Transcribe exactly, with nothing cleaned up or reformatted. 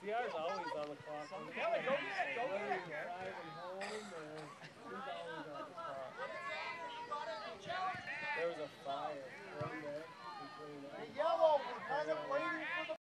P R's always on the clock. Kelly, go get it, go get it. Driving home, and he's always on the clock. There was a fire right there between us. Hey, yellow, we're kind of waiting for the